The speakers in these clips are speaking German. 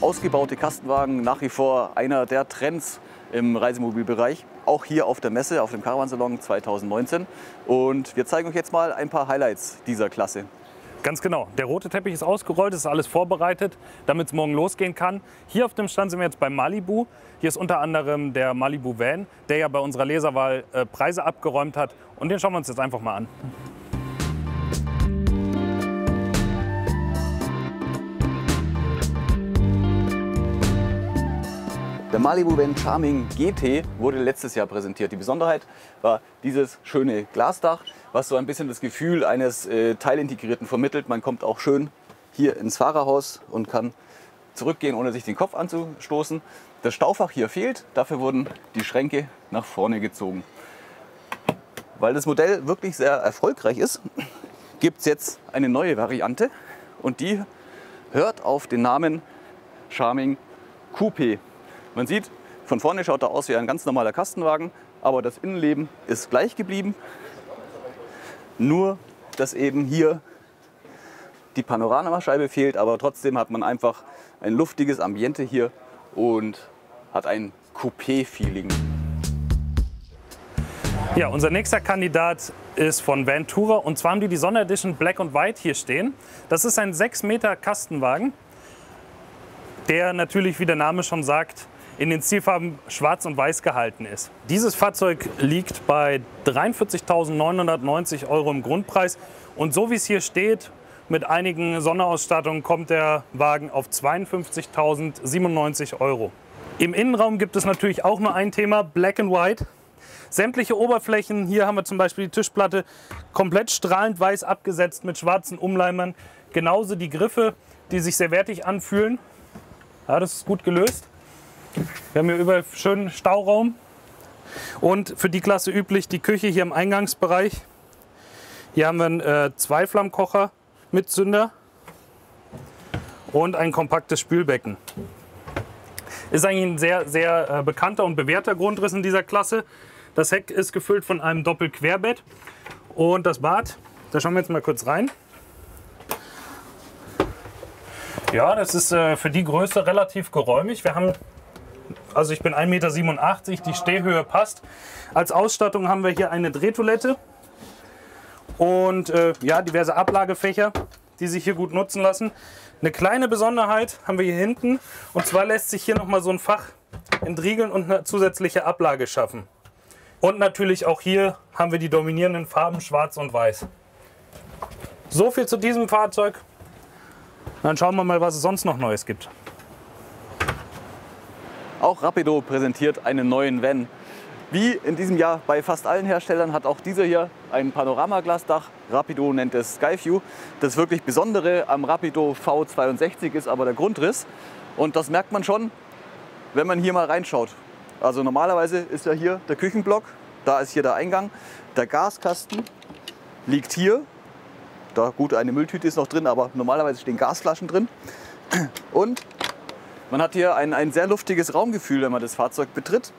Ausgebaute Kastenwagen, nach wie vor einer der Trends im Reisemobilbereich. Auch hier auf der Messe, auf dem Caravansalon 2019. Und wir zeigen euch jetzt mal ein paar Highlights dieser Klasse. Ganz genau. Der rote Teppich ist ausgerollt, es ist alles vorbereitet, damit es morgen losgehen kann. Hier auf dem Stand sind wir jetzt bei Malibu. Hier ist unter anderem der Malibu Van, der ja bei unserer Leserwahl Preise abgeräumt hat. Und den schauen wir uns jetzt einfach mal an. Der Malibu Van Charming GT wurde letztes Jahr präsentiert. Die Besonderheit war dieses schöne Glasdach, was so ein bisschen das Gefühl eines Teilintegrierten vermittelt. Man kommt auch schön hier ins Fahrerhaus und kann zurückgehen, ohne sich den Kopf anzustoßen. Das Staufach hier fehlt, dafür wurden die Schränke nach vorne gezogen. Weil das Modell wirklich sehr erfolgreich ist, gibt es jetzt eine neue Variante und die hört auf den Namen Charming Coupé. Man sieht, von vorne schaut er aus wie ein ganz normaler Kastenwagen, aber das Innenleben ist gleich geblieben. Nur, dass eben hier die Panoramascheibe fehlt, aber trotzdem hat man einfach ein luftiges Ambiente hier und hat ein Coupé-Feeling. Ja, unser nächster Kandidat ist von Vantura und zwar haben die Sonderedition Black and White hier stehen. Das ist ein 6 Meter Kastenwagen, der natürlich, wie der Name schon sagt, in den Stilfarben schwarz und weiß gehalten ist. Dieses Fahrzeug liegt bei 43.990 € im Grundpreis und so wie es hier steht, mit einigen Sonderausstattungen kommt der Wagen auf 52.097 €. Im Innenraum gibt es natürlich auch nur ein Thema, Black and White. Sämtliche Oberflächen, hier haben wir zum Beispiel die Tischplatte, komplett strahlend weiß abgesetzt mit schwarzen Umleimern. Genauso die Griffe, die sich sehr wertig anfühlen. Ja, das ist gut gelöst. Wir haben hier überall schönen Stauraum und für die Klasse üblich die Küche hier im Eingangsbereich. Hier haben wir einen Zweiflammkocher mit Zünder und ein kompaktes Spülbecken. Ist eigentlich ein sehr bekannter und bewährter Grundriss in dieser Klasse. Das Heck ist gefüllt von einem Doppelquerbett und das Bad, da schauen wir jetzt mal kurz rein. Ja, das ist für die Größe relativ geräumig. Also ich bin 1,87 Meter, die Stehhöhe passt. Als Ausstattung haben wir hier eine Drehtoilette und ja, diverse Ablagefächer, die sich hier gut nutzen lassen. Eine kleine Besonderheit haben wir hier hinten und zwar lässt sich hier nochmal so ein Fach entriegeln und eine zusätzliche Ablage schaffen. Und natürlich auch hier haben wir die dominierenden Farben schwarz und weiß. So viel zu diesem Fahrzeug. Dann schauen wir mal, was es sonst noch Neues gibt. Auch Rapido präsentiert einen neuen Van. Wie in diesem Jahr bei fast allen Herstellern hat auch dieser hier ein Panoramaglasdach. Rapido nennt es Skyview. Das wirklich Besondere am Rapido V62 ist aber der Grundriss. Und das merkt man schon, wenn man hier mal reinschaut. Also normalerweise ist ja hier der Küchenblock, da ist hier der Eingang. Der Gaskasten liegt hier. Da gut, eine Mülltüte ist noch drin, aber normalerweise stehen Gasflaschen drin. Und man hat hier ein sehr luftiges Raumgefühl, wenn man das Fahrzeug betritt.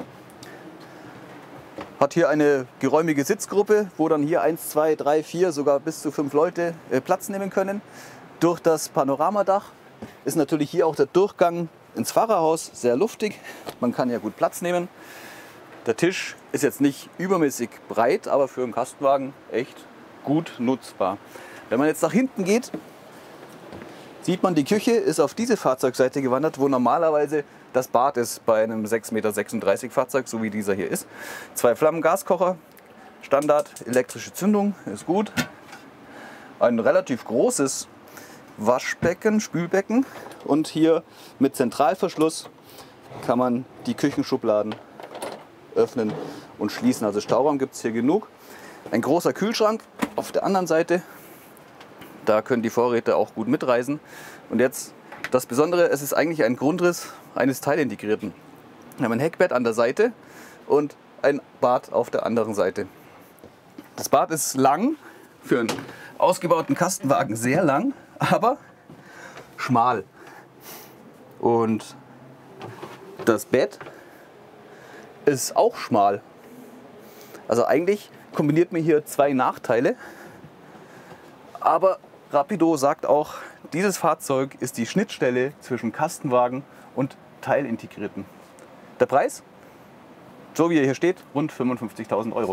Hat hier eine geräumige Sitzgruppe, wo dann hier 1, 2, 3, 4, sogar bis zu 5 Leute Platz nehmen können. Durch das Panoramadach ist natürlich hier auch der Durchgang ins Fahrerhaus sehr luftig. Man kann ja gut Platz nehmen. Der Tisch ist jetzt nicht übermäßig breit, aber für einen Kastenwagen echt gut nutzbar. Wenn man jetzt nach hinten geht, sieht man, die Küche ist auf diese Fahrzeugseite gewandert, wo normalerweise das Bad ist bei einem 6,36 Meter Fahrzeug, so wie dieser hier ist. 2 Flammen Gaskocher, Standard, elektrische Zündung, ist gut. Ein relativ großes Waschbecken, Spülbecken und hier mit Zentralverschluss kann man die Küchenschubladen öffnen und schließen. Also Stauraum gibt es hier genug. Ein großer Kühlschrank auf der anderen Seite. Da können die Vorräte auch gut mitreisen. Und jetzt das Besondere, es ist eigentlich ein Grundriss eines Teilintegrierten. Wir haben ein Heckbett an der Seite und ein Bad auf der anderen Seite. Das Bad ist lang, für einen ausgebauten Kastenwagen sehr lang, aber schmal. Und das Bett ist auch schmal. Also eigentlich kombiniert man hier 2 Nachteile, aber Rapido sagt auch, dieses Fahrzeug ist die Schnittstelle zwischen Kastenwagen und Teilintegrierten. Der Preis, so wie er hier steht, rund 55.000 €.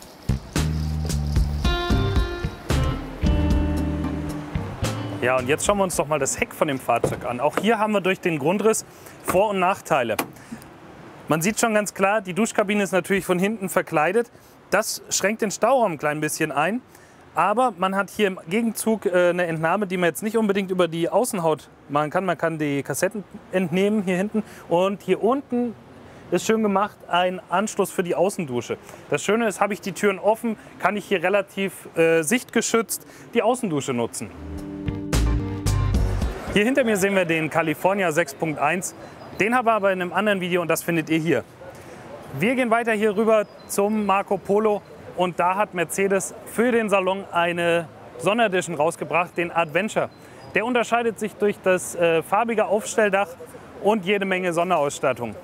Ja, und jetzt schauen wir uns doch mal das Heck von dem Fahrzeug an. Auch hier haben wir durch den Grundriss Vor- und Nachteile. Man sieht schon ganz klar, die Duschkabine ist natürlich von hinten verkleidet. Das schränkt den Stauraum ein klein bisschen ein. Aber man hat hier im Gegenzug eine Entnahme, die man jetzt nicht unbedingt über die Außenhaut machen kann. Man kann die Kassetten entnehmen hier hinten. Und hier unten ist schön gemacht ein Anschluss für die Außendusche. Das Schöne ist, habe ich die Türen offen, kann ich hier relativ sichtgeschützt die Außendusche nutzen. Hier hinter mir sehen wir den California 6.1. Den haben wir aber in einem anderen Video und das findet ihr hier. Wir gehen weiter hier rüber zum Marco Polo und da hat Mercedes für den Salon eine Sonderedition rausgebracht, den Adventure. Der unterscheidet sich durch das farbige Aufstelldach und jede Menge Sonderausstattung.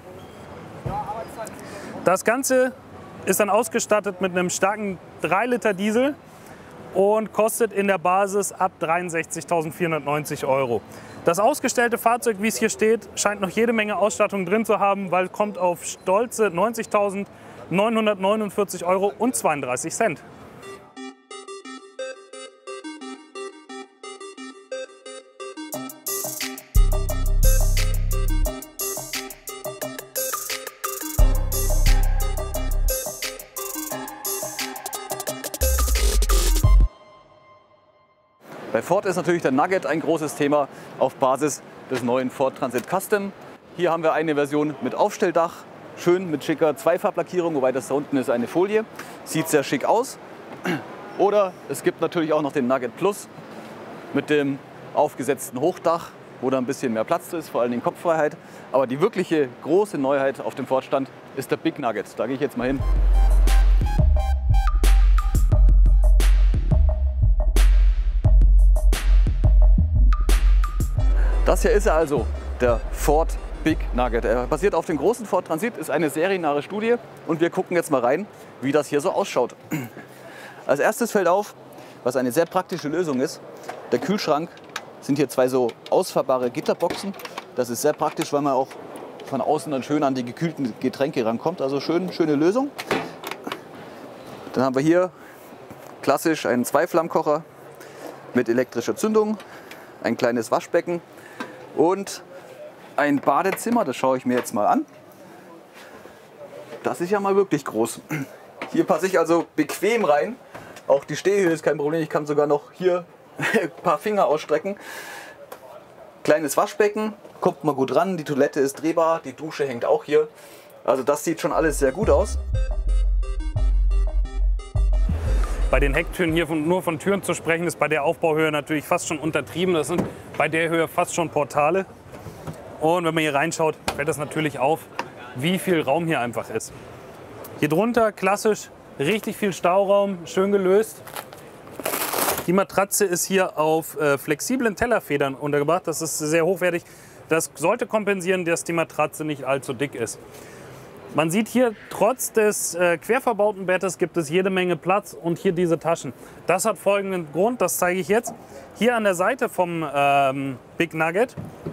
Das Ganze ist dann ausgestattet mit einem starken 3 Liter Diesel und kostet in der Basis ab 63.490 €. Das ausgestellte Fahrzeug, wie es hier steht, scheint noch jede Menge Ausstattung drin zu haben, weil kommt auf stolze 90.949 € und 32 Cent. Bei Ford ist natürlich der Nugget ein großes Thema auf Basis des neuen Ford Transit Custom. Hier haben wir eine Version mit Aufstelldach, schön mit schicker Zweifarblackierung, wobei das da unten ist eine Folie. Sieht sehr schick aus. Oder es gibt natürlich auch noch den Nugget Plus mit dem aufgesetzten Hochdach, wo da ein bisschen mehr Platz ist, vor allem in Kopffreiheit. Aber die wirkliche große Neuheit auf dem Ford-Stand ist der Big Nugget. Da gehe ich jetzt mal hin. Das hier ist er also, der Ford Big Nugget. Er basiert auf dem großen Ford Transit, ist eine seriennahe Studie und wir gucken jetzt mal rein, wie das hier so ausschaut. Als erstes fällt auf, was eine sehr praktische Lösung ist, der Kühlschrank sind hier 2 so ausfahrbare Gitterboxen. Das ist sehr praktisch, weil man auch von außen dann schön an die gekühlten Getränke rankommt. Also schöne Lösung. Dann haben wir hier klassisch einen Zweiflammkocher mit elektrischer Zündung, ein kleines Waschbecken und ein Badezimmer, das schaue ich mir jetzt mal an. Das ist ja mal wirklich groß. Hier passe ich also bequem rein. Auch die Stehhöhe ist kein Problem. Ich kann sogar noch hier ein paar Finger ausstrecken. Kleines Waschbecken, kommt mal gut ran. Die Toilette ist drehbar, die Dusche hängt auch hier. Also das sieht schon alles sehr gut aus. Bei den Hecktüren hier nur von Türen zu sprechen, ist bei der Aufbauhöhe natürlich fast schon untertrieben. Das sind bei der Höhe fast schon Portale. Und wenn man hier reinschaut, fällt das natürlich auf, wie viel Raum hier einfach ist. Hier drunter klassisch richtig viel Stauraum, schön gelöst. Die Matratze ist hier auf flexiblen Tellerfedern untergebracht. Das ist sehr hochwertig. Das sollte kompensieren, dass die Matratze nicht allzu dick ist. Man sieht hier, trotz des querverbauten Bettes gibt es jede Menge Platz und hier diese Taschen. Das hat folgenden Grund, das zeige ich jetzt. Hier an der Seite vom Big Nugget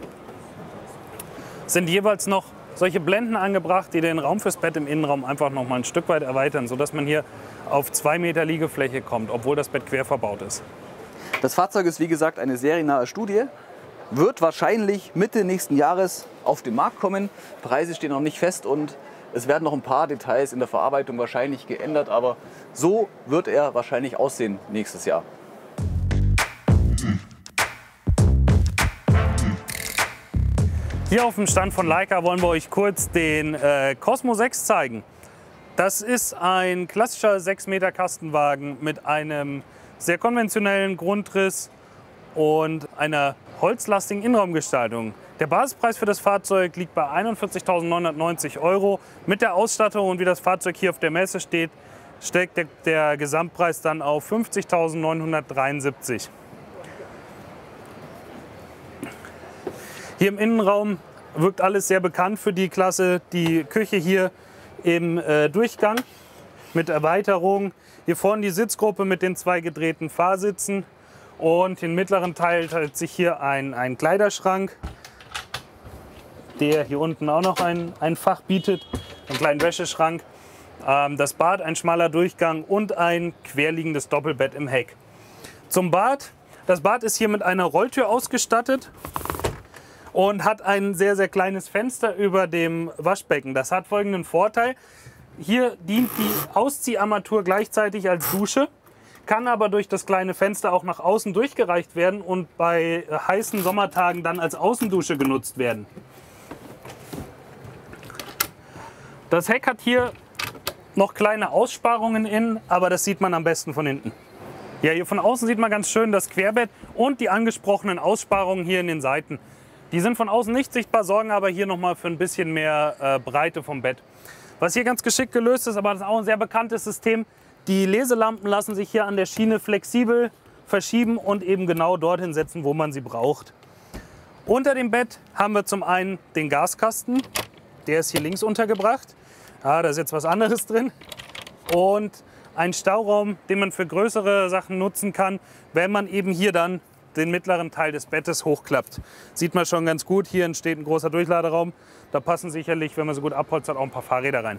sind jeweils noch solche Blenden angebracht, die den Raum fürs Bett im Innenraum einfach noch mal ein Stück weit erweitern, sodass man hier auf 2 Meter Liegefläche kommt, obwohl das Bett quer verbaut ist. Das Fahrzeug ist wie gesagt eine seriennahe Studie, wird wahrscheinlich Mitte nächsten Jahres auf den Markt kommen. Preise stehen noch nicht fest und es werden noch ein paar Details in der Verarbeitung wahrscheinlich geändert, aber so wird er wahrscheinlich aussehen nächstes Jahr. Hier auf dem Stand von Leica wollen wir euch kurz den Cosmo 6 zeigen. Das ist ein klassischer 6 Meter Kastenwagen mit einem sehr konventionellen Grundriss und einer holzlastigen Innenraumgestaltung. Der Basispreis für das Fahrzeug liegt bei 41.990 €. Mit der Ausstattung und wie das Fahrzeug hier auf der Messe steht, steckt der Gesamtpreis dann auf 50.973 €. Hier im Innenraum wirkt alles sehr bekannt für die Klasse. Die Küche hier im Durchgang mit Erweiterung. Hier vorne die Sitzgruppe mit den 2 gedrehten Fahrsitzen Und den mittleren Teil teilt sich hier ein Kleiderschrank, der hier unten auch noch ein Fach bietet, einen kleinen Wäscheschrank. Das Bad, ein schmaler Durchgang und ein querliegendes Doppelbett im Heck. Zum Bad. Das Bad ist hier mit einer Rolltür ausgestattet und hat ein sehr, sehr kleines Fenster über dem Waschbecken. Das hat folgenden Vorteil. Hier dient die Auszieharmatur gleichzeitig als Dusche, kann aber durch das kleine Fenster auch nach außen durchgereicht werden und bei heißen Sommertagen dann als Außendusche genutzt werden. Das Heck hat hier noch kleine Aussparungen innen, aber das sieht man am besten von hinten. Ja, hier von außen sieht man ganz schön das Querbett und die angesprochenen Aussparungen hier in den Seiten. Die sind von außen nicht sichtbar, sorgen aber hier nochmal für ein bisschen mehr Breite vom Bett. Was hier ganz geschickt gelöst ist, aber das ist auch ein sehr bekanntes System, die Leselampen lassen sich hier an der Schiene flexibel verschieben und eben genau dorthin setzen, wo man sie braucht. Unter dem Bett haben wir zum einen den Gaskasten, der ist hier links untergebracht. Da ist jetzt was anderes drin. Und ein Stauraum, den man für größere Sachen nutzen kann, wenn man eben hier dann den mittleren Teil des Bettes hochklappt. Sieht man schon ganz gut, hier entsteht ein großer Durchladeraum. Da passen sicherlich, wenn man so gut abholzt, auch ein paar Fahrräder rein.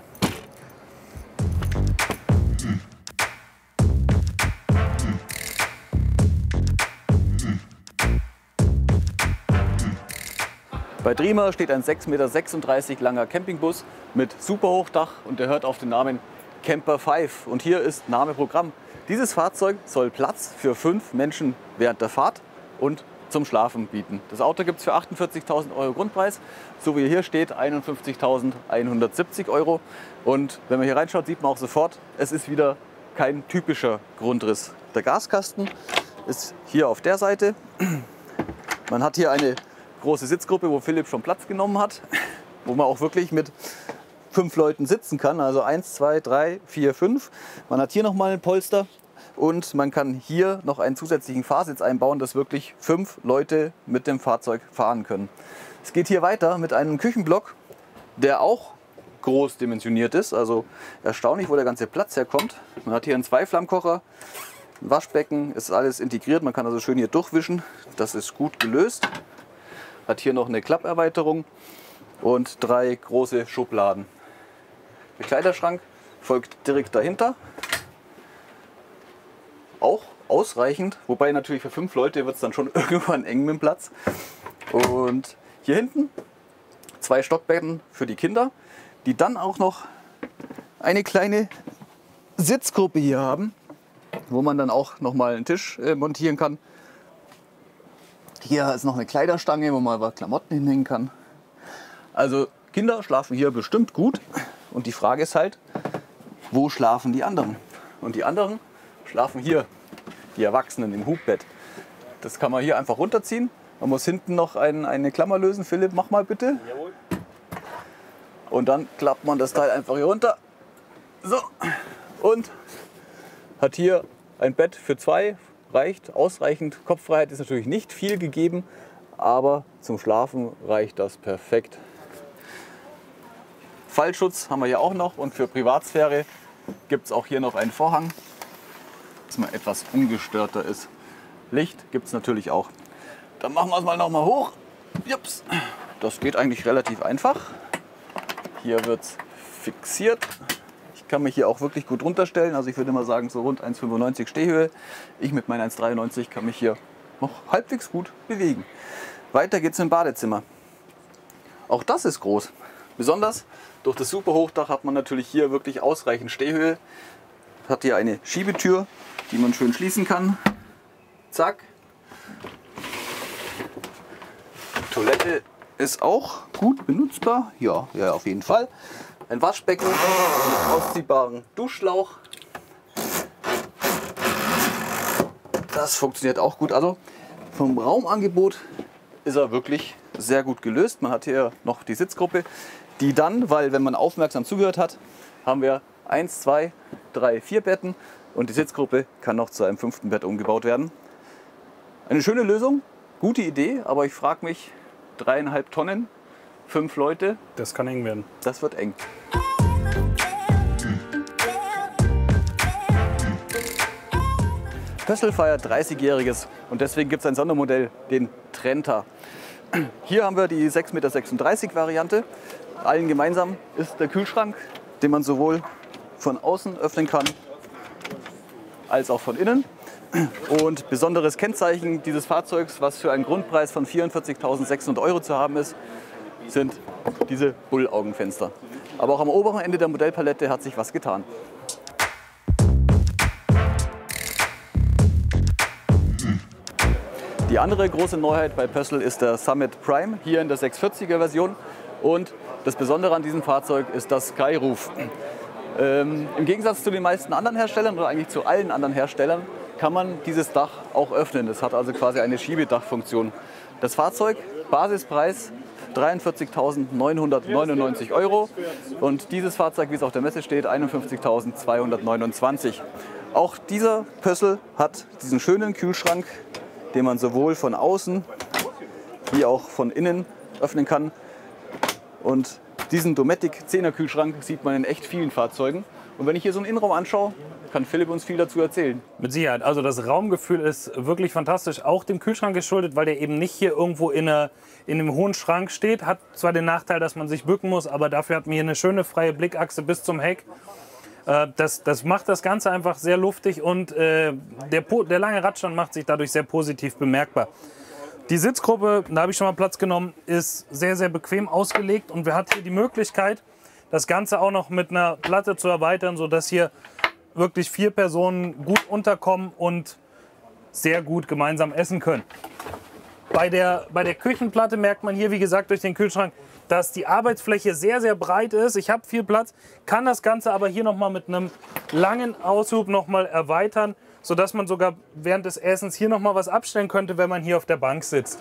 Bei Triemer steht ein 6,36 Meter langer Campingbus mit Superhochdach und der hört auf den Namen Camper 5. Und hier ist Name Programm. Dieses Fahrzeug soll Platz für 5 Menschen während der Fahrt und zum Schlafen bieten. Das Auto gibt es für 48.000 € Grundpreis, so wie hier steht 51.170 €. Und wenn man hier reinschaut, sieht man auch sofort, es ist wieder kein typischer Grundriss. Der Gaskasten ist hier auf der Seite. Man hat hier eine große Sitzgruppe, wo Philipp schon Platz genommen hat, wo man auch wirklich mit 5 Leuten sitzen kann. Also 1, 2, 3, 4, 5. Man hat hier nochmal ein Polster und man kann hier noch einen zusätzlichen Fahrsitz einbauen, dass wirklich 5 Leute mit dem Fahrzeug fahren können. Es geht hier weiter mit einem Küchenblock, der auch groß dimensioniert ist. Also erstaunlich, wo der ganze Platz herkommt. Man hat hier einen 2-Flammkocher, ein Waschbecken, ist alles integriert. Man kann also schön hier durchwischen. Das ist gut gelöst. Hat hier noch eine Klapperweiterung und 3 große Schubladen. Der Kleiderschrank folgt direkt dahinter. Auch ausreichend, wobei natürlich für 5 Leute wird es dann schon irgendwann eng mit dem Platz. Und hier hinten 2 Stockbetten für die Kinder, die dann auch noch eine kleine Sitzgruppe hier haben, wo man dann auch noch mal einen Tisch montieren kann. Hier ist noch eine Kleiderstange, wo man Klamotten hinhängen kann. Also Kinder schlafen hier bestimmt gut. Und die Frage ist halt, wo schlafen die anderen? Und die anderen schlafen hier, die Erwachsenen im Hubbett. Das kann man hier einfach runterziehen. Man muss hinten noch eine Klammer lösen. Philipp, mach mal bitte. Jawohl. Und dann klappt man das Teil einfach hier runter. So. Und hat hier ein Bett für 2. Reicht ausreichend. Kopffreiheit ist natürlich nicht viel gegeben, aber zum Schlafen reicht das perfekt. Fallschutz haben wir hier auch noch und für Privatsphäre gibt es auch hier noch einen Vorhang, dass man etwas ungestörter ist. Licht gibt es natürlich auch. Dann machen wir es mal noch mal hoch. Jups. Das geht eigentlich relativ einfach. Hier wird es fixiert. Ich kann mich hier auch wirklich gut runterstellen. Also ich würde mal sagen, so rund 1,95 Stehhöhe. Ich mit meinen 1,93 kann mich hier noch halbwegs gut bewegen. Weiter geht's im Badezimmer. Auch das ist groß. Besonders durch das Superhochdach hat man natürlich hier wirklich ausreichend Stehhöhe. Hat hier eine Schiebetür, die man schön schließen kann. Zack. Toilette ist auch gut benutzbar. Ja, auf jeden Fall. Ein Waschbecken mit ausziehbaren Duschschlauch. Das funktioniert auch gut. Also vom Raumangebot ist er wirklich sehr gut gelöst. Man hat hier noch die Sitzgruppe, die dann, weil wenn man aufmerksam zugehört hat, haben wir 1, 2, 3, 4 Betten und die Sitzgruppe kann noch zu einem 5. Bett umgebaut werden. Eine schöne Lösung, gute Idee, aber ich frage mich, 3,5 Tonnen, 5 Leute. Das kann eng werden. Das wird eng. Pössl feiert 30-Jähriges und deswegen gibt es ein Sondermodell, den Trenta. Hier haben wir die 6,36 Meter Variante. Allen gemeinsam ist der Kühlschrank, den man sowohl von außen öffnen kann, als auch von innen. Und besonderes Kennzeichen dieses Fahrzeugs, was für einen Grundpreis von 44.600 € zu haben ist, sind diese Bullaugenfenster. Aber auch am oberen Ende der Modellpalette hat sich was getan. Die andere große Neuheit bei Pössl ist der Summit Prime, hier in der 640er Version. Und das Besondere an diesem Fahrzeug ist das Sky-Roof. Im Gegensatz zu den meisten anderen Herstellern oder eigentlich zu allen anderen Herstellern kann man dieses Dach auch öffnen. Es hat also quasi eine Schiebedachfunktion. Das Fahrzeug, Basispreis 43.999 € und dieses Fahrzeug, wie es auf der Messe steht, 51.229 €. Auch dieser Pössl hat diesen schönen Kühlschrank, den man sowohl von außen wie auch von innen öffnen kann. Und diesen Dometic 10er Kühlschrank sieht man in echt vielen Fahrzeugen. Und wenn ich hier so einen Innenraum anschaue, kann Philipp uns viel dazu erzählen. Mit Sicherheit. Also das Raumgefühl ist wirklich fantastisch. Auch dem Kühlschrank geschuldet, weil der eben nicht hier irgendwo in einem hohen Schrank steht. Hat zwar den Nachteil, dass man sich bücken muss, aber dafür hat man hier eine schöne freie Blickachse bis zum Heck. Das macht das Ganze einfach sehr luftig und der lange Radstand macht sich dadurch sehr positiv bemerkbar. Die Sitzgruppe, da habe ich schon mal Platz genommen, ist sehr, sehr bequem ausgelegt und wir hatten hier die Möglichkeit, das Ganze auch noch mit einer Platte zu erweitern, sodass hier wirklich 4 Personen gut unterkommen und sehr gut gemeinsam essen können. Bei der Küchenplatte merkt man hier, wie gesagt, durch den Kühlschrank, dass die Arbeitsfläche sehr, sehr breit ist. Ich habe viel Platz, kann das Ganze aber hier nochmal mit einem langen Aushub nochmal erweitern, sodass man sogar während des Essens hier nochmal was abstellen könnte, wenn man hier auf der Bank sitzt.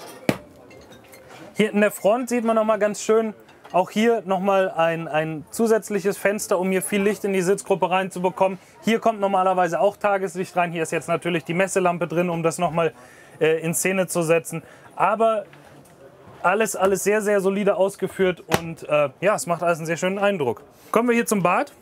Hier in der Front sieht man nochmal ganz schön, auch hier nochmal ein zusätzliches Fenster, um hier viel Licht in die Sitzgruppe reinzubekommen. Hier kommt normalerweise auch Tageslicht rein. Hier ist jetzt natürlich die Messelampe drin, um das nochmal in Szene zu setzen. Aber alles sehr, sehr solide ausgeführt und ja, es macht alles einen sehr schönen Eindruck. Kommen wir hier zum Bad.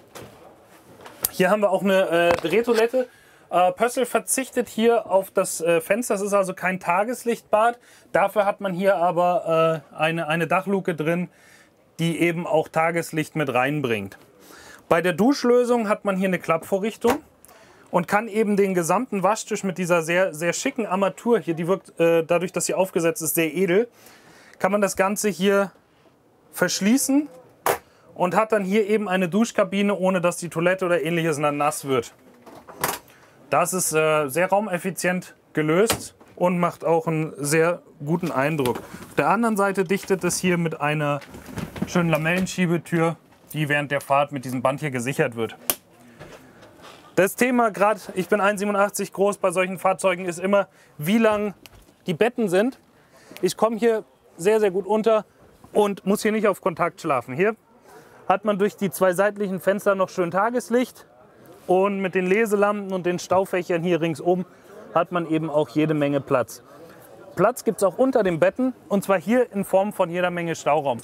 Hier haben wir auch eine Drehtoilette. Pössl verzichtet hier auf das Fenster. Das ist also kein Tageslichtbad. Dafür hat man hier aber eine Dachluke drin, die eben auch Tageslicht mit reinbringt. Bei der Duschlösung hat man hier eine Klappvorrichtung und kann eben den gesamten Waschtisch mit dieser sehr, sehr schicken Armatur hier, die wirkt dadurch, dass sie aufgesetzt ist, sehr edel, kann man das Ganze hier verschließen und hat dann hier eben eine Duschkabine, ohne dass die Toilette oder ähnliches dann nass wird. Das ist sehr raumeffizient gelöst und macht auch einen sehr guten Eindruck. Auf der anderen Seite dichtet es hier mit einer schönen Lamellenschiebetür, die während der Fahrt mit diesem Band hier gesichert wird. Das Thema, gerade ich bin 1,87 groß, bei solchen Fahrzeugen ist immer, wie lang die Betten sind. Ich komme hier sehr, sehr gut unter und muss hier nicht auf Kontakt schlafen. Hier hat man durch die 2 seitlichen Fenster noch schön Tageslicht und mit den Leselampen und den Staufächern hier ringsum hat man eben auch jede Menge Platz. Platz gibt es auch unter den Betten und zwar hier in Form von jeder Menge Stauraum.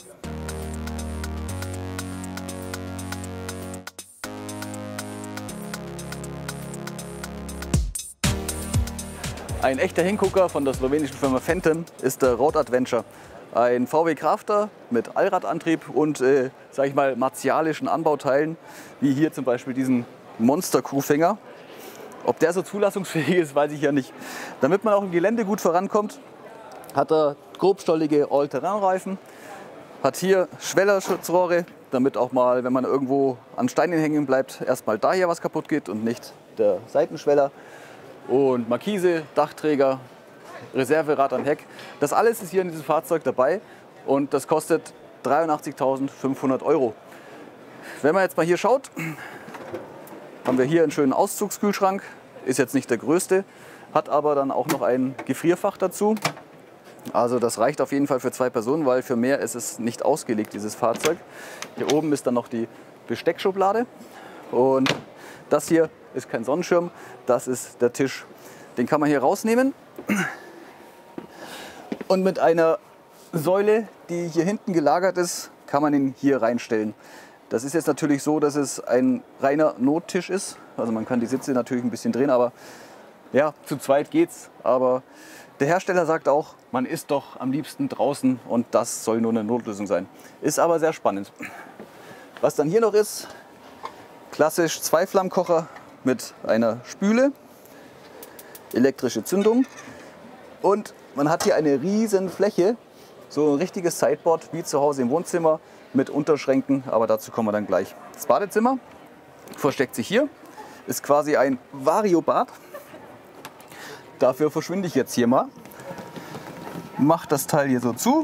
Ein echter Hingucker von der slowenischen Firma Phantom ist der Road Adventure. Ein VW Crafter mit Allradantrieb und, sag ich mal, martialischen Anbauteilen, wie hier zum Beispiel diesen Monster-Kuhfänger. Ob der so zulassungsfähig ist, weiß ich ja nicht. Damit man auch im Gelände gut vorankommt, hat er grobstollige All-Terrain-Reifen, hat hier Schwellerschutzrohre, damit auch mal, wenn man irgendwo an Steinen hängen bleibt, erstmal da hier was kaputt geht und nicht der Seitenschweller. Und Markise, Dachträger, Reserverad am Heck. Das alles ist hier in diesem Fahrzeug dabei und das kostet 83.500 €. Wenn man jetzt mal hier schaut, haben wir hier einen schönen Auszugskühlschrank. Ist jetzt nicht der größte, hat aber dann auch noch ein Gefrierfach dazu. Also das reicht auf jeden Fall für 2 Personen, weil für mehr ist es nicht ausgelegt, dieses Fahrzeug. Hier oben ist dann noch die Besteckschublade und das hier ist kein Sonnenschirm, das ist der Tisch. Den kann man hier rausnehmen und mit einer Säule, die hier hinten gelagert ist, kann man ihn hier reinstellen. Das ist jetzt natürlich so, dass es ein reiner Nottisch ist. Also man kann die Sitze natürlich ein bisschen drehen, aber Ja, zu zweit geht's, aber der Hersteller sagt auch, man ist doch am liebsten draußen und das soll nur eine Notlösung sein. Ist aber sehr spannend. Was dann hier noch ist, klassisch Zweiflammkocher mit einer Spüle, elektrische Zündung und man hat hier eine riesen Fläche, so ein richtiges Sideboard wie zu Hause im Wohnzimmer mit Unterschränken, aber dazu kommen wir dann gleich. Das Badezimmer versteckt sich hier, ist quasi ein Variobad. Dafür verschwinde ich jetzt hier mal, mache das Teil hier so zu,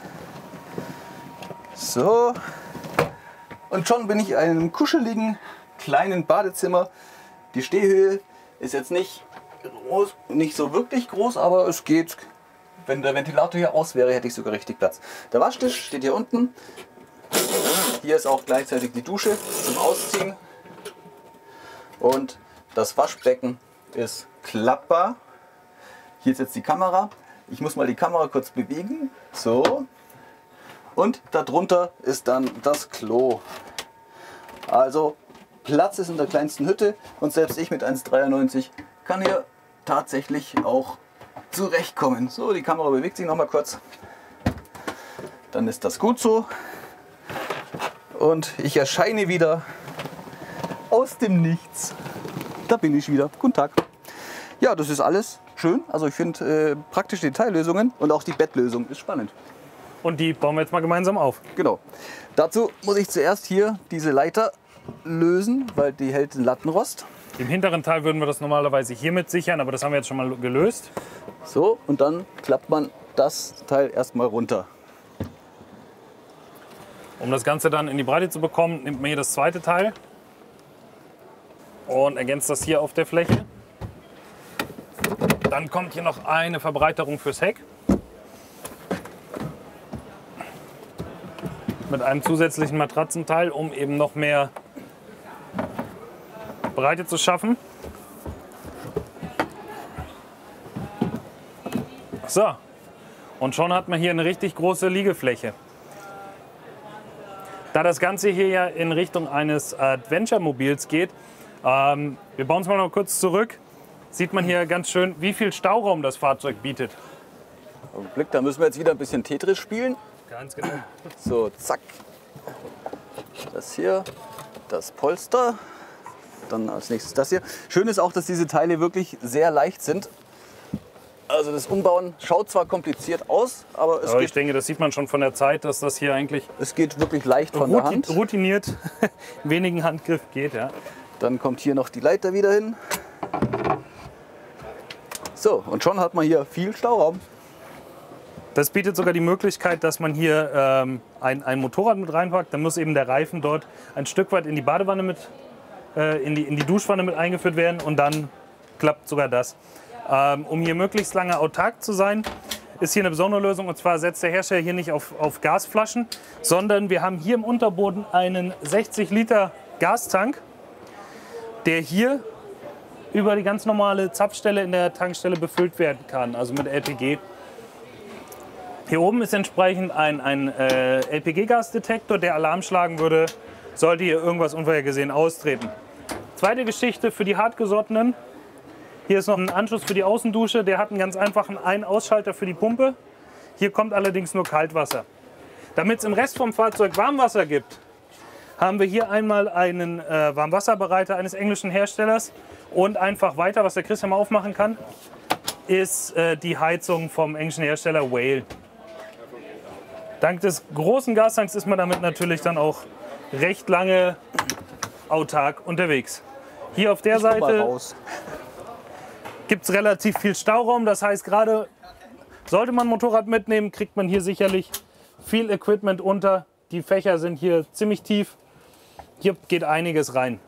so und schon bin ich in einem kuscheligen kleinen Badezimmer. Die Stehhöhe ist jetzt nicht groß, nicht so wirklich groß, aber es geht. Wenn der Ventilator hier aus wäre, hätte ich sogar richtig Platz. Der Waschtisch steht hier unten. Hier ist auch gleichzeitig die Dusche zum Ausziehen. Und das Waschbecken ist klappbar. Hier ist jetzt die Kamera. Ich muss mal die Kamera kurz bewegen. So. Und darunter ist dann das Klo. Also Platz ist in der kleinsten Hütte und selbst ich mit 1,93 kann hier tatsächlich auch zurechtkommen. So, die Kamera bewegt sich noch mal kurz. Dann ist das gut so. Und ich erscheine wieder aus dem Nichts. Da bin ich wieder. Guten Tag. Ja, das ist alles schön. Also ich finde praktische Detaillösungen und auch die Bettlösung ist spannend. Und die bauen wir jetzt mal gemeinsam auf. Genau. Dazu muss ich zuerst hier diese Leiter lösen, weil die hält den Lattenrost. Im hinteren Teil würden wir das normalerweise hiermit sichern, aber das haben wir jetzt schon mal gelöst. So, und dann klappt man das Teil erstmal runter. Um das Ganze dann in die Breite zu bekommen, nimmt man hier das zweite Teil und ergänzt das hier auf der Fläche. Dann kommt hier noch eine Verbreiterung fürs Heck mit einem zusätzlichen Matratzenteil, um eben noch mehr Breite zu schaffen. So, und schon hat man hier eine richtig große Liegefläche. Da das Ganze hier ja in Richtung eines Adventure-Mobils geht, wir bauen es mal noch kurz zurück, sieht man hier ganz schön, wie viel Stauraum das Fahrzeug bietet. Augenblick, da müssen wir jetzt wieder ein bisschen Tetris spielen. Ganz genau. So, zack. Das hier, das Polster. Dann als nächstes das hier. Schön ist auch, dass diese Teile wirklich sehr leicht sind. Also das Umbauen schaut zwar kompliziert aus, aber es Aber geht, ich denke, das sieht man schon von der Zeit, dass das hier eigentlich es geht wirklich leicht von der Hand. routiniert, in wenigen Handgriff geht. Ja. Dann kommt hier noch die Leiter wieder hin. So, und schon hat man hier viel Stauraum. Das bietet sogar die Möglichkeit, dass man hier ein Motorrad mit reinpackt. Dann muss eben der Reifen dort ein Stück weit in die Badewanne mit, in die Duschwanne mit eingeführt werden und dann klappt sogar das. Um hier möglichst lange autark zu sein, ist hier eine besondere Lösung. Und zwar setzt der Hersteller hier nicht auf Gasflaschen, sondern wir haben hier im Unterboden einen 60 Liter Gastank, der hier über die ganz normale Zapfstelle in der Tankstelle befüllt werden kann, also mit LPG. Hier oben ist entsprechend ein LPG-Gasdetektor, der Alarm schlagen würde, sollte hier irgendwas unvorhergesehen austreten. Zweite Geschichte für die Hartgesottenen. Hier ist noch ein Anschluss für die Außendusche. Der hat einen ganz einfachen Ein-Ausschalter für die Pumpe. Hier kommt allerdings nur Kaltwasser. Damit es im Rest vom Fahrzeug Warmwasser gibt, haben wir hier einmal einen Warmwasserbereiter eines englischen Herstellers. Und einfach weiter, was der Christian mal aufmachen kann, ist die Heizung vom englischen Hersteller Whale. Dank des großen Gastanks ist man damit natürlich dann auch recht lange autark unterwegs. Hier auf der Seite gibt es relativ viel Stauraum. Das heißt, gerade sollte man ein Motorrad mitnehmen, kriegt man hier sicherlich viel Equipment unter. Die Fächer sind hier ziemlich tief. Hier geht einiges rein.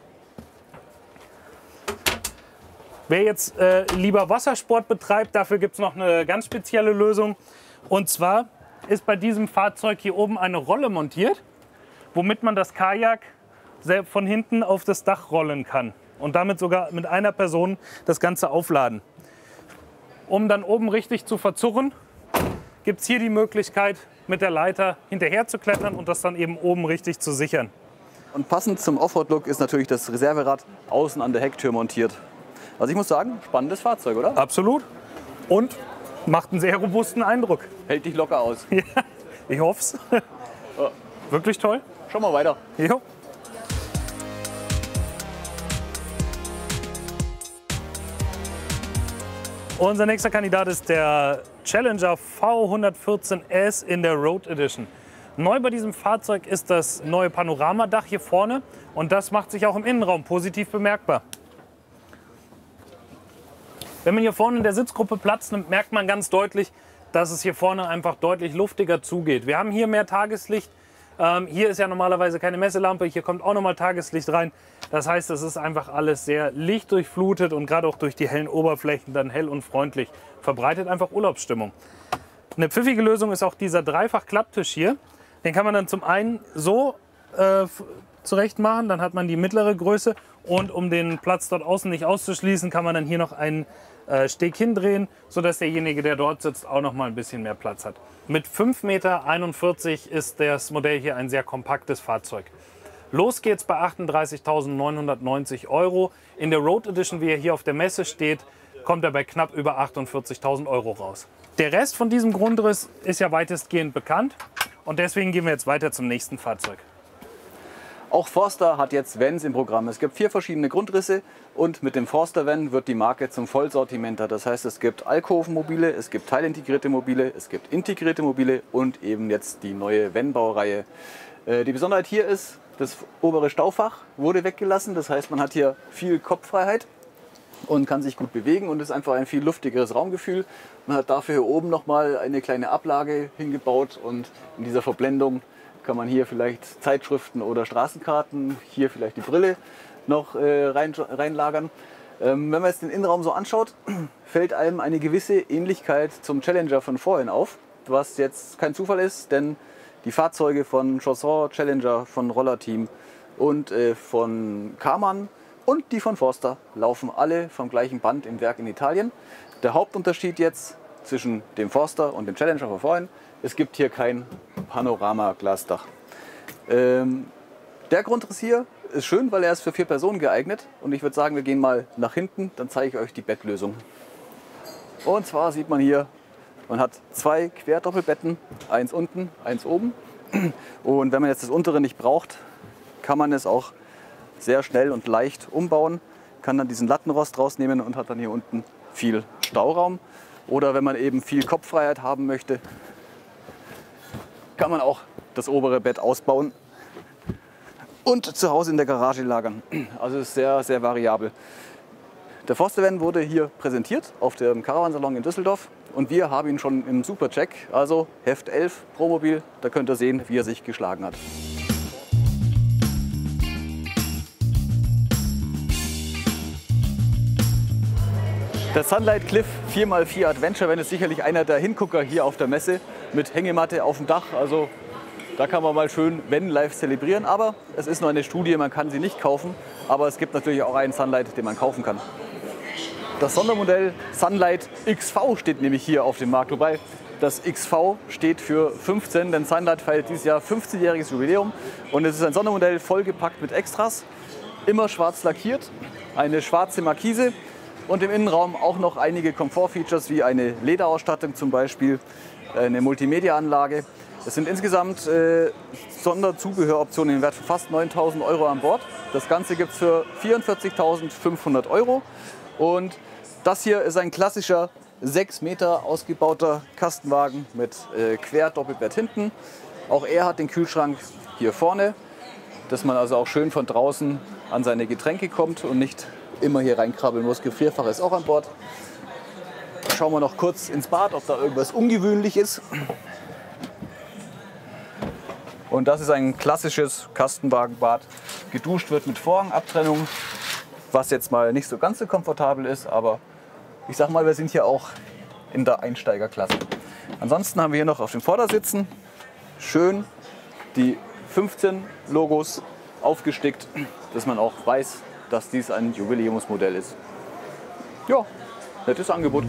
Wer jetzt lieber Wassersport betreibt, dafür gibt es noch eine ganz spezielle Lösung. Und zwar ist bei diesem Fahrzeug hier oben eine Rolle montiert, womit man das Kajak von hinten auf das Dach rollen kann. Und damit sogar mit einer Person das Ganze aufladen. Um dann oben richtig zu verzurren, gibt es hier die Möglichkeit, mit der Leiter hinterher zu klettern und das dann eben oben richtig zu sichern. Und passend zum Offroad-Look ist natürlich das Reserverad außen an der Hecktür montiert. Also ich muss sagen, spannendes Fahrzeug, oder? Absolut. Und macht einen sehr robusten Eindruck. Hält dich locker aus. Ja, ich hoffe es. Wirklich toll. Schauen wir weiter. Jo. Unser nächster Kandidat ist der Challenger V114S in der Road Edition. Neu bei diesem Fahrzeug ist das neue Panoramadach hier vorne und das macht sich auch im Innenraum positiv bemerkbar. Wenn man hier vorne in der Sitzgruppe Platz nimmt, merkt man ganz deutlich, dass es hier vorne einfach deutlich luftiger zugeht. Wir haben hier mehr Tageslicht. Hier ist ja normalerweise keine Messelampe, hier kommt auch nochmal Tageslicht rein. Das heißt, es ist einfach alles sehr lichtdurchflutet und gerade auch durch die hellen Oberflächen dann hell und freundlich. Verbreitet einfach Urlaubsstimmung. Eine pfiffige Lösung ist auch dieser Dreifach-Klapptisch hier. Den kann man dann zum einen so zurecht machen, dann hat man die mittlere Größe und um den Platz dort außen nicht auszuschließen, kann man dann hier noch einen Steg hindrehen, sodass derjenige, der dort sitzt, auch noch mal ein bisschen mehr Platz hat. Mit 5,41 Meter ist das Modell hier ein sehr kompaktes Fahrzeug. Los geht's bei 38.990 €. In der Road Edition, wie er hier auf der Messe steht, kommt er bei knapp über 48.000 € raus. Der Rest von diesem Grundriss ist ja weitestgehend bekannt und deswegen gehen wir jetzt weiter zum nächsten Fahrzeug. Auch Forster hat jetzt Vans im Programm. Es gibt 4 verschiedene Grundrisse und mit dem Forster Van wird die Marke zum Vollsortimenter. Das heißt, es gibt Alkoven-Mobile, es gibt teilintegrierte Mobile, es gibt integrierte Mobile und eben jetzt die neue Van-Baureihe. Die Besonderheit hier ist, das obere Staufach wurde weggelassen. Das heißt, man hat hier viel Kopffreiheit und kann sich gut bewegen und ist einfach ein viel luftigeres Raumgefühl. Man hat dafür hier oben nochmal eine kleine Ablage hingebaut und in dieser Verblendung kann man hier vielleicht Zeitschriften oder Straßenkarten, hier vielleicht die Brille noch reinlagern. Wenn man jetzt den Innenraum so anschaut, fällt einem eine gewisse Ähnlichkeit zum Challenger von vorhin auf, was jetzt kein Zufall ist, denn die Fahrzeuge von Chausson, Challenger, von Rollerteam und von Karmann und die von Forster laufen alle vom gleichen Band im Werk in Italien. Der Hauptunterschied jetzt zwischen dem Forster und dem Challenger von vorhin: Es gibt hier kein Panoramaglasdach. Der Grundriss hier ist schön, weil er ist für 4 Personen geeignet. Und ich würde sagen, wir gehen mal nach hinten, dann zeige ich euch die Bettlösung. Und zwar sieht man hier, man hat 2 Querdoppelbetten, eins unten, eins oben. Und wenn man jetzt das untere nicht braucht, kann man es auch sehr schnell und leicht umbauen. Kann dann diesen Lattenrost rausnehmen und hat dann hier unten viel Stauraum. Oder wenn man eben viel Kopffreiheit haben möchte, kann man auch das obere Bett ausbauen und zu Hause in der Garage lagern. Also ist sehr, sehr variabel. Der Forster Van wurde hier präsentiert auf dem Caravansalon in Düsseldorf und wir haben ihn schon im Supercheck, also Heft 11 Promobil. Da könnt ihr sehen, wie er sich geschlagen hat. Der Sunlight Cliff 4x4 Adventure Van ist sicherlich einer der Hingucker hier auf der Messe mit Hängematte auf dem Dach. Also da kann man mal schön Van live zelebrieren. Aber es ist nur eine Studie, man kann sie nicht kaufen. Aber es gibt natürlich auch einen Sunlight, den man kaufen kann. Das Sondermodell Sunlight XV steht nämlich hier auf dem Markt. Wobei das XV steht für 15, denn Sunlight feiert dieses Jahr 15-jähriges Jubiläum. Und es ist ein Sondermodell vollgepackt mit Extras. Immer schwarz lackiert, eine schwarze Markise. Und im Innenraum auch noch einige Komfortfeatures wie eine Lederausstattung zum Beispiel, eine Multimedia-Anlage. Es sind insgesamt Sonderzubehöroptionen im Wert von fast 9.000 € an Bord. Das Ganze gibt es für 44.500 €. Und das hier ist ein klassischer 6 Meter ausgebauter Kastenwagen mit Querdoppelbett hinten. Auch er hat den Kühlschrank hier vorne, dass man also auch schön von draußen an seine Getränke kommt und nicht immer hier reinkrabbeln muss. Gefrierfach ist auch an Bord. Schauen wir noch kurz ins Bad, ob da irgendwas ungewöhnlich ist. Und das ist ein klassisches Kastenwagenbad. Geduscht wird mit Vorhangabtrennung, was jetzt mal nicht so ganz so komfortabel ist, aber ich sag mal, wir sind hier auch in der Einsteigerklasse. Ansonsten haben wir hier noch auf den Vordersitzen schön die 15 Logos aufgestickt, dass man auch weiß, dass dies ein Jubiläumsmodell ist. Ja, nettes Angebot.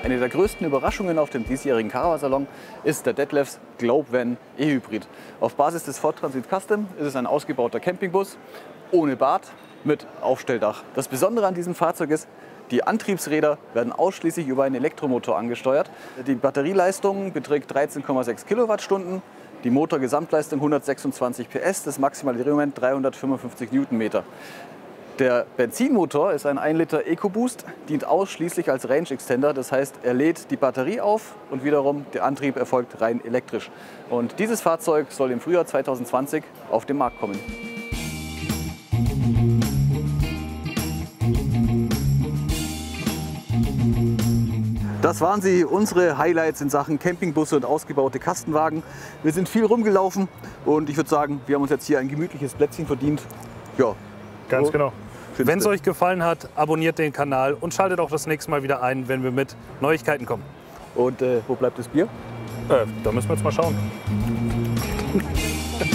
Eine der größten Überraschungen auf dem diesjährigen Caravan-Salon ist der Detlefs Globe Van E-Hybrid. Auf Basis des Ford Transit Custom ist es ein ausgebauter Campingbus ohne Bad mit Aufstelldach. Das Besondere an diesem Fahrzeug ist, die Antriebsräder werden ausschließlich über einen Elektromotor angesteuert. Die Batterieleistung beträgt 13,6 Kilowattstunden, die Motorgesamtleistung 126 PS, das maximale Drehmoment 355 Newtonmeter. Der Benzinmotor ist ein 1 Liter EcoBoost, dient ausschließlich als Range Extender, das heißt, er lädt die Batterie auf und wiederum der Antrieb erfolgt rein elektrisch. Und dieses Fahrzeug soll im Frühjahr 2020 auf den Markt kommen. Das waren sie, unsere Highlights in Sachen Campingbusse und ausgebaute Kastenwagen. Wir sind viel rumgelaufen und ich würde sagen, wir haben uns jetzt hier ein gemütliches Plätzchen verdient. Ja, Ganz so. genau. Wenn es euch gefallen hat, abonniert den Kanal und schaltet auch das nächste Mal wieder ein, wenn wir mit Neuigkeiten kommen. Und wo bleibt das Bier? Da müssen wir jetzt mal schauen.